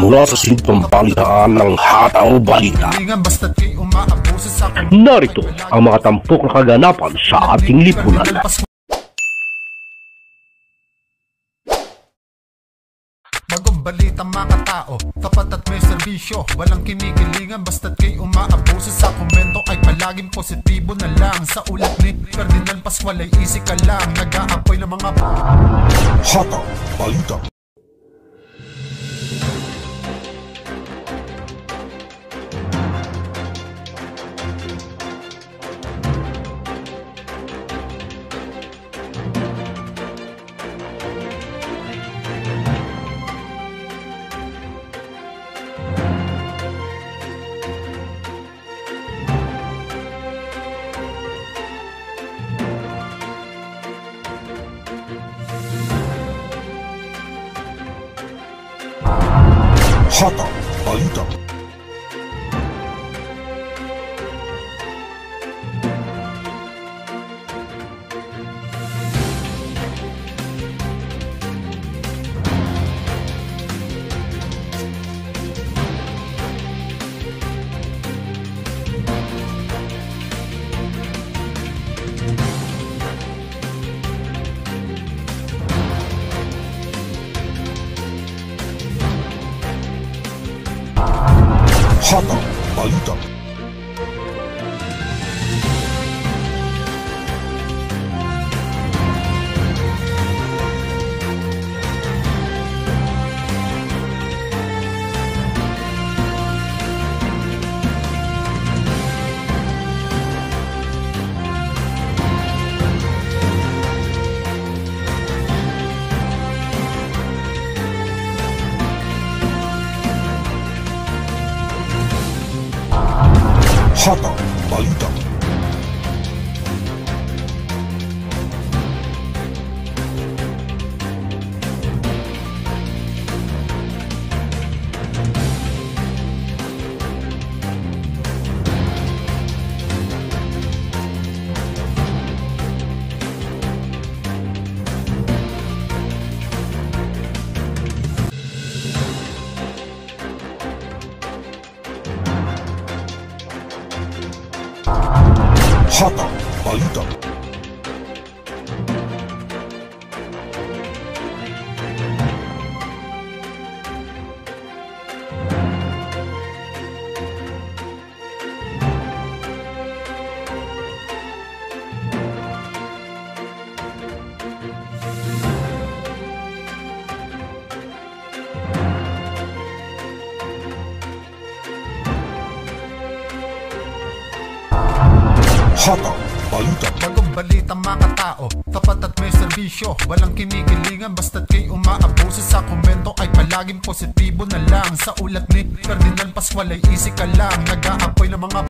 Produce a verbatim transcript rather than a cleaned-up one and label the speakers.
Speaker 1: mula sa sintong balitaan ng Hataw Balita. Narito ang mga tampok na kaganapan sa ating lipunan.
Speaker 2: Bagong balita mga tao, tapat at may serbisyo. Walang kinikilingan basta't kay umaabuso. Sa komento ay palaging positibo na lang. Sa ulat ni Ferdinand Pascual ay easy ka lang. Nag-aapoy ng mga
Speaker 1: Hataw Balita. Hataw Balita. Hataw Balita. Hataw Balita. Hataw Balita. Hataw Balita.
Speaker 2: bagong balita mga tao, tapat at may serbisyo. Walang kinikilingan basta't kay umaabuso. Sa komento ay palaging positibo na lang. Sa ulat ni Ferdinand Pascual ay easy ka lang. Nag-aapoy ng mga